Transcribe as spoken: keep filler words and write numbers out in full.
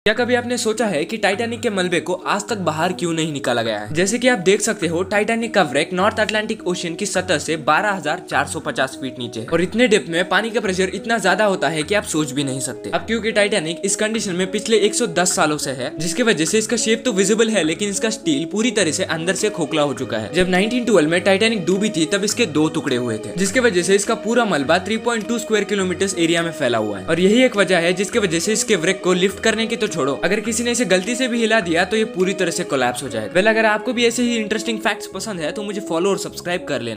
क्या कभी आपने सोचा है कि टाइटैनिक के मलबे को आज तक बाहर क्यों नहीं निकाला गया है? जैसे कि आप देख सकते हो, टाइटैनिक का व्रेक नॉर्थ अटलांटिक ओशन की सतह से बारह हज़ार चार सौ पचास फीट नीचे है और इतने डेप्थ में पानी का प्रेशर इतना ज्यादा होता है कि आप सोच भी नहीं सकते। अब क्योंकि टाइटैनिक इस कंडीशन में पिछले एक सौ दस सालों से है, जिसकी वजह से इसका शेप तो विजिबल है लेकिन इसका स्टील पूरी तरह से अंदर से खोखला हो चुका है। जब नाइनटीन ट्वेल्व में टाइटैनिक डूबी थी तब इसके दो टुकड़े हुए थे, जिसकी वजह से इसका पूरा मलबा तीन पॉइंट दो स्क्वायर किलोमीटर एरिया में फैला हुआ है। और यही एक वजह है जिसकी वजह से इसके व्रेक को लिफ्ट करने की तो छोड़ो, अगर किसी ने इसे गलती से भी हिला दिया तो ये पूरी तरह से कोलैप्स हो जाएगा। वेल, अगर आपको भी ऐसे ही इंटरेस्टिंग फैक्ट्स पसंद है तो मुझे फॉलो और सब्सक्राइब कर लेना।